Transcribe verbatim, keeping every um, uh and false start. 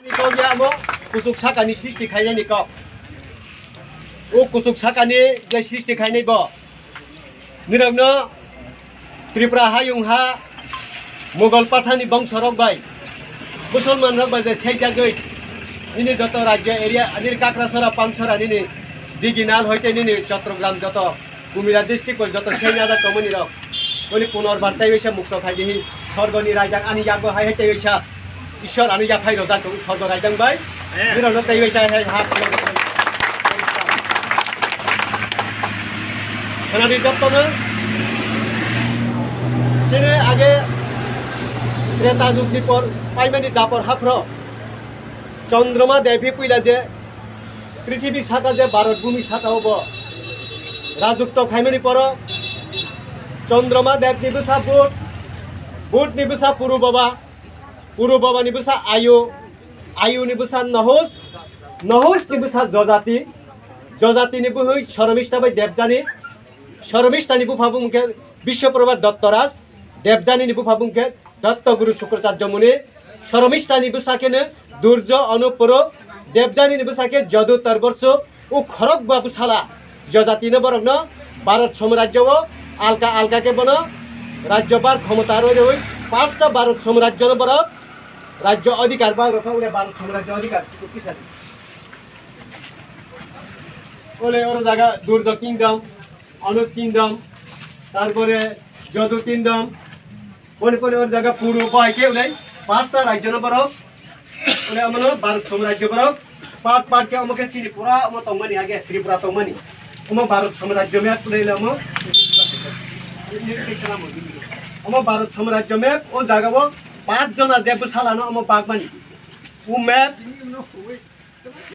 Kau ya mo kusuk sakani sixty khainai ni kau. O kusuk sakani je sixty khainai bo. Nirabno Tripura hayung ha Mughal Pathani bangsa rok bai. Musulman rok bai je seijagoi. Ini joto rajya area ani Kakrasara Pamsara ini diginal hoite ini Chattogram joto Kumira district ko joto seijada komuni rok. Oni punorbar tai wesa mukto khaidihi sorgoni rajang ani jago hai hete wesa ঈশ্বর আমি যা খাই রোজা করি সদর রাইজাং ভাই বিরল তাই হইছে হাত খানাদি যত্ন তিনি আগে ত্রেতা যুগনি পর পাইমানি দাপর হাফর চন্দ্রমা দেবী পুইলা যে পৃথিবী সাতা যে ভারত ভূমি সাতা হব রাজুক্ত খাইমানি পর চন্দ্রমা দেব নিবসা বুট বুট নিবসা পুরু বাবা Puru Baba ni busa Ayu, Ayu ni busa Nahus, Nahus ni busa Jojati, Jojati ni buhui Sharmishta bai Debjani, Sharmishta ni bu phabungke Bishwaprabha Dottoraj, Debjani ni bu phabungke Datta Guru Shukracharya Muni, Sharmishta ni busa kene Durjo Anupuro, Debjani ni busa ke Jadu Tarborso, u Khorog babu sala, Jojati ni borogno Bharat Samrajyo Alka Alka ke bono, Rajyobar Khomotar hoi পাঁচটা ভারত সাম্রাজ্যের বড় রাজ্য অধিকার বা রকম ওরে ভারত সাম্রাজ্য অধিকার কি সাথে ওলে ওর জায়গা দুর্য কিংডম অনুজ কিংডম তারপরে যদু কিংডম কোন কোন ওর জায়গা পূর্ব বয়কে ওলে পাঁচটা রাজ্যের বড় ওলে আমনো ভারত সাম্রাজ্য বড় পাট পাট কে আমাকে ত্রিপুরা আমো তংমানি আগে ত্রিপুরা তংমানি আমো ভারত সাম্রাজ্য মে পুরাইলে আমো আমো ভারত সাম্রাজ্য ম্যাপ ও জাগাবো পাঁচ জনা যে সালানো আমো বাগবানি ও ম্যাপ